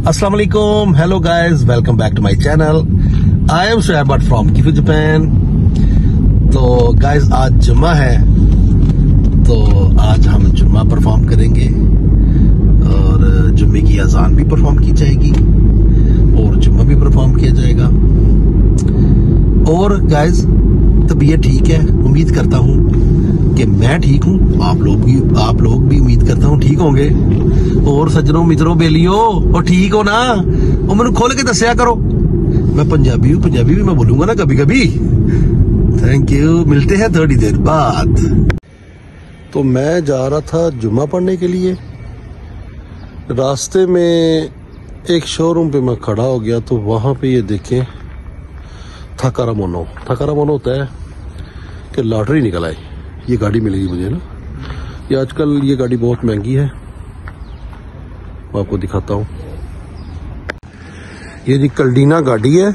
अस्सलाम वालेकुम, hello guys, welcome back to my channel. I am Shoaib Bhat from Gifu Japan. तो guys आज जुम्मा है, तो आज हम जुम्मा परफॉर्म करेंगे और जुम्मे की अजान भी परफॉर्म की जाएगी और जुम्मा भी परफॉर्म किया जाएगा। और गाइस तबीयत ठीक है, उम्मीद करता हूँ कि मैं ठीक हूँ, आप लोग भी उम्मीद करता हूँ ठीक होंगे। और सज्जनों मित्रों बेलियो और ठीक हो ना, और मैंने खोल के दसिया करो। मैं पंजाबी हूँ, पंजाबी भी मैं बोलूंगा ना कभी कभी। थैंक यू, मिलते हैं थोड़ी देर बाद। तो मैं जा रहा था जुम्मा पढ़ने के लिए, रास्ते में एक शोरूम पे मैं खड़ा हो गया, तो वहां पे ये देखें थकारामोनो होता है कि लॉटरी निकल आई, ये गाड़ी मिलेगी मुझे ना। ये आजकल ये गाड़ी बहुत महंगी है, मैं आपको दिखाता हूँ। ये जी कल्डीना गाड़ी है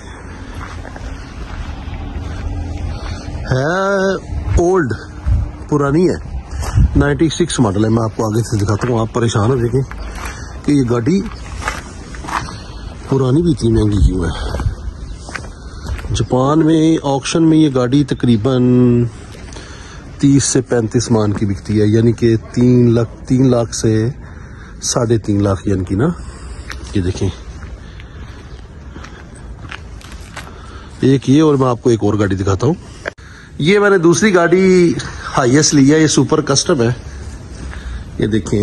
ओल्ड, पुरानी है, 96 मॉडल है। मैं आपको आगे से दिखाता हूँ, आप परेशान हो जाएंगे कि ये गाड़ी पुरानी भी इतनी महंगी क्यों है। जापान में ऑक्शन में ये गाड़ी तकरीबन 30 से 35 मान की बिकती है, यानी कि 3 लाख से 3.5 लाख यानी कि ना। ये देखें एक ये, और मैं आपको एक और गाड़ी दिखाता हूँ। ये मैंने दूसरी गाड़ी हाईएस्ट ली है, ये सुपर कस्टम है। ये देखें,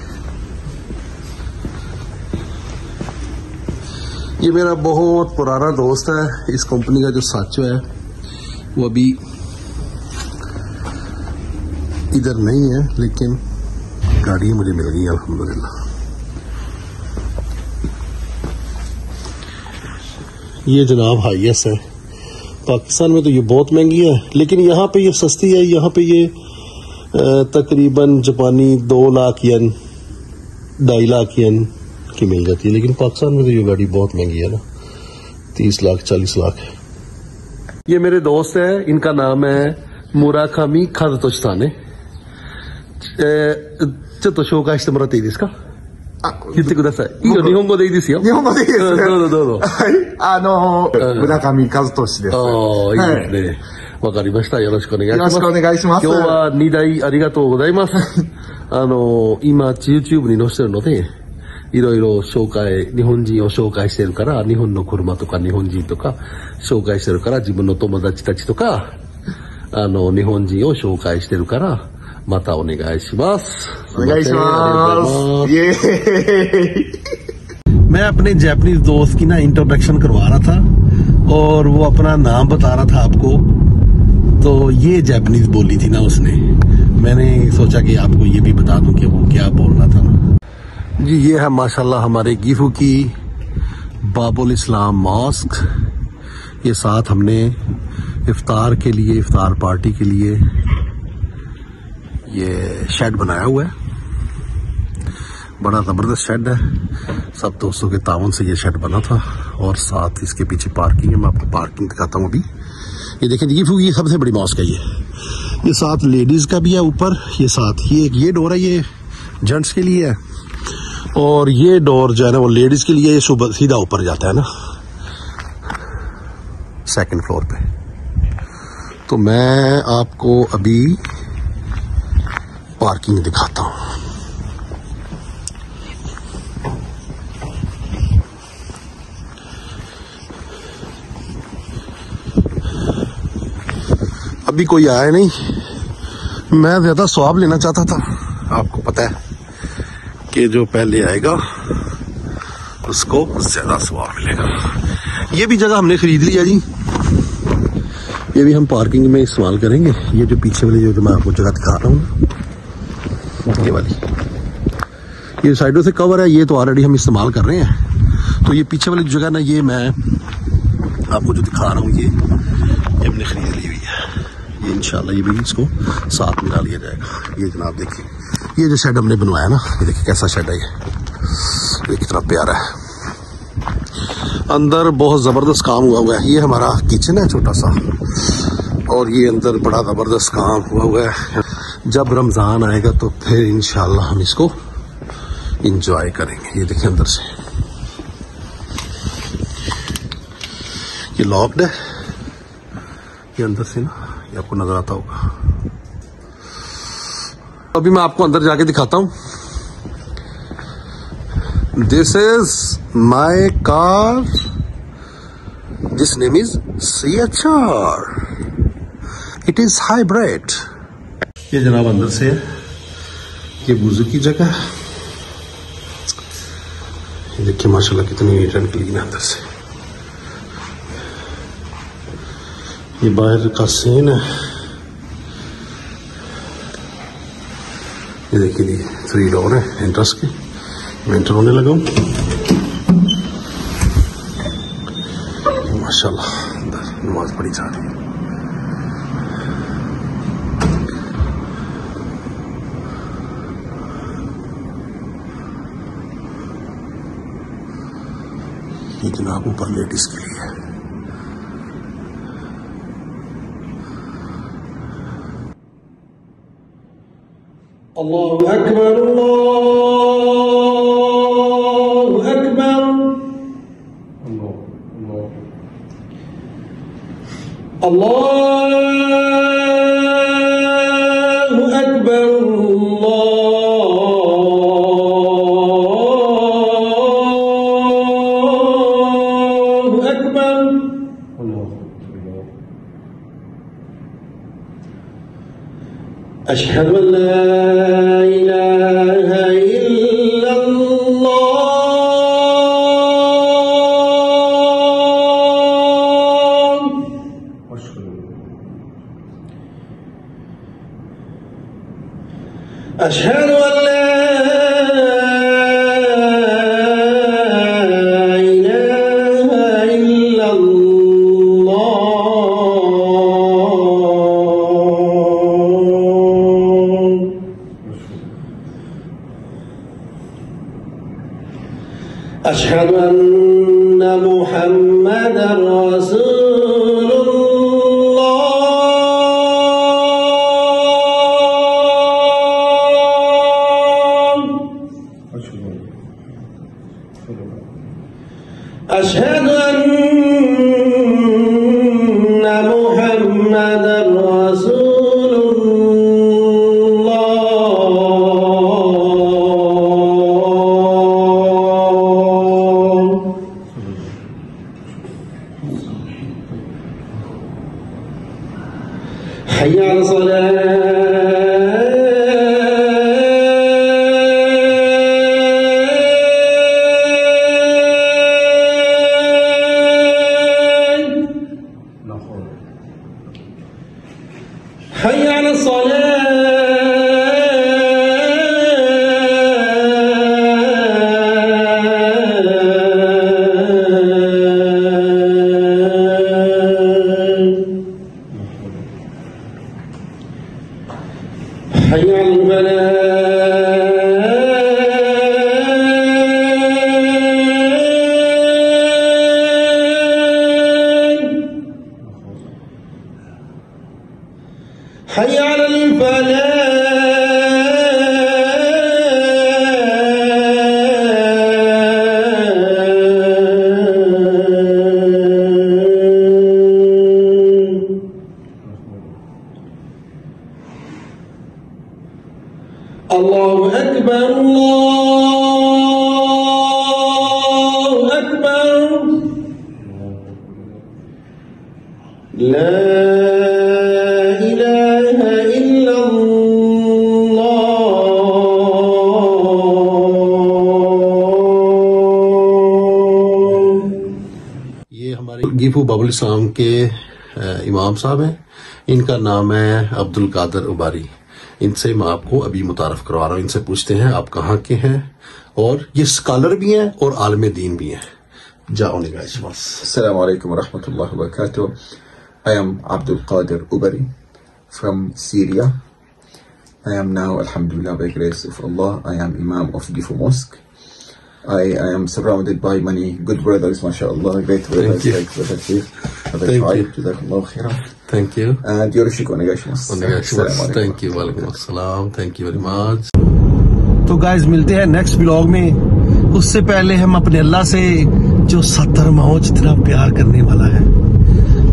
ये मेरा बहुत पुराना दोस्त है, इस कंपनी का जो साचो है वो अभी इधर नहीं है, लेकिन गाड़ी मुझे मिल गई अल्हम्दुलिल्लाह। ये जनाब हाईएस्ट है, पाकिस्तान में तो ये बहुत महंगी है, लेकिन यहाँ पे ये सस्ती है। यहाँ पे ये तकरीबन जापानी 2 लाख येन 2.5 लाख येन की मिल जाती है, लेकिन पाकिस्तान में तो ये गाड़ी बहुत महंगी है ना, 30 लाख 40 लाख है। ये मेरे दोस्त है, इनका नाम है मुराकामी काजुतोशी-सान। ちょっと紹介してもらっていいですか？言ってください。いいよ、日本語でいいですよ。 日本語でいいですね。 どうぞどうぞ。 はい、村上和俊です。 いいですね。わかりました。よろしくお願いします。 よろしくお願いします。 今日は2台ありがとうございます。今 YouTube に載せてるので、いろいろ紹介、日本人を紹介してるから、日本の車とか日本人とか紹介してるから、自分の友達たちとか、日本人を紹介してるから、またお願いします。 お願いします。イエーイ। मैं अपने जापानीज दोस्त की ना इंट्रोडक्शन करवा रहा था और वो अपना नाम बता रहा था आपको, तो ये जापानीज बोली थी ना उसने। मैंने सोचा कि आपको ये भी बता दूं कि वो क्या बोल रहा था ना जी। ये है माशाल्लाह हमारे गिफू की बाबुल इस्लाम मॉस्क। ये साथ हमने इफ्तार के लिए, इफ्तार पार्टी के लिए ये शेड बनाया हुआ है, बड़ा जबरदस्त शेड है। सब दोस्तों के ताउन से ये शेड बना था, और साथ इसके पीछे पार्किंग है। मैं आपको पार्किंग दिखाता हूँ अभी। ये देखें, ये सबसे बड़ी मॉस्क है। ये साथ लेडीज का भी है ऊपर, ये साथ ये डोर है, ये जेंट्स के लिए है, और ये डोर जो है ना वो लेडीज के लिए, ये सीधा ऊपर जाता है ना 2nd फ्लोर पे। तो मैं आपको अभी पार्किंग दिखाता हूँ। अभी कोई आया नहीं, मैं ज्यादा स्वाब लेना चाहता था। आपको पता है कि जो पहले आएगा उसको ज्यादा स्वाब मिलेगा। ये भी जगह हमने खरीद लिया जी, ये भी हम पार्किंग में इस्तेमाल करेंगे। ये जो पीछे वाली जो मैं आपको जगह दिखा रहा हूँ, ये वाली, ये साइडों से कवर है, ये तो ऑलरेडी हम इस्तेमाल कर रहे हैं। तो ये पीछे वाली जगह ना, ये मैं आपको जो दिखा रहा हूँ, ये हमने खरीद ली हुई है। ये इंशाल्लाह ये भी इसको साथ मिला लिया जाएगा। ये जनाब देखिए, ये जो शेड हमने बनवाया ना, ये देखिए कैसा शेड है, ये कितना प्यारा है। अंदर बहुत जबरदस्त काम हुआ है। ये हमारा किचन है छोटा सा, और ये अंदर बड़ा जबरदस्त काम हुआ है। जब रमजान आएगा तो फिर इंशाल्लाह हम इसको इंजॉय करेंगे। ये देखिए अंदर से ये लॉक्ड है, ये अंदर से ना, ये आपको नजर आता होगा। अभी मैं आपको अंदर जाके दिखाता हूं। This is my car, this name is CHR, it is hybrid. ये जनाब अंदर से है, ये वुजू की जगह है। ये देखिए माशाल्लाह कितनी नीट एंड क्लीन है अंदर से। ये बाहर का सीन है, ये देखिए 3 डोर है एंट्रेंस के। मैं एंटर होने लगा हूं, माशाल्लाह अंदर नमाज पढ़ी जा रही है। ये जनाब ऊपर लेडीज के लिए है। अल्लाहु अकबर, अल्लाहु अकबर, अल्लाहु अकबर, अल्लाहु अकबर। अशहदु अन ला इलाहा इल्लल्लाह, अशहदु अन ला इलाहा इल्लल्लाह, अशहदु अन्ना मुहम्मदर रसूलुल्लाह, अशहदु अन्ना मुहम्मदर حي على الصلاة، حي على الصلاة، حي على الفلاح، حي على الفلاح، الله أكبر، الله أكبر، لا إله إلا الله। ये हमारे गिफू बबुल इस्लाम के इमाम साहब हैं, इनका नाम है अब्दुल कादर उबारी। इनसे मैं आपको अभी मुतारफ करवा रहा हूँ। इनसे पूछते हैं आप कहाँ के हैं, और ये स्कॉलर भी हैं और आलिम दीन भी हैं। जाओ निगाह। Assalamu alaikum wa rahmatullahi wa barakatuh. I am Abdul Qadir Ubari from Syria. I am now, alhamdulillah, by grace of Allah, I am Imam of Gifu Mosque. I am surrounded by many good brothers, mashallah, great brothers like Brother Chief, Brother Shaib, Jazakallahu khairan. Thank you. And yoroshiku onegaishimasu. Thank you. Walaikum assalam. Thank you very much. तो guys मिलते हैं next blog में। उससे पहले हम अपने अल्लाह से जो 70 माओ जितना प्यार करने वाला है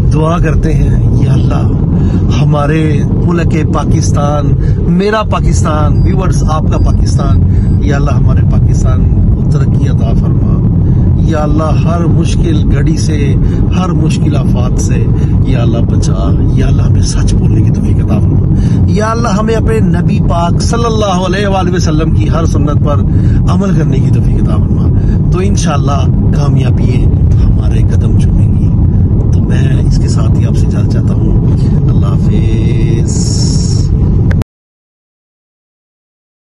दुआ करते हैं या अल्लाह हमारे मुल्क पाकिस्तान, मेरा पाकिस्तान, व्यूअर्स आपका पाकिस्तान, या अल्लाह हमारे पाकिस्तान को तरक्की अता फरमा। या अल्लाह हर मुश्किल घड़ी से, हर मुश्किल आफात से या अल्लाह बचा। या अल्लाह हमें सच बोलने की तौफीक अता फरमा। या अल्लाह हमें अपने नबी पाक सल्लल्लाहु अलैहि वसल्लम की हर सुन्नत पर अमल करने की तौफीक अता फरमा। तो इंशाअल्लाह कामयाबी हमारे कदम चूमेंगी। तो मैं इसके साथ ही आपसे इजाज़त चाहता हूँ। अल्लाह हाफिज़।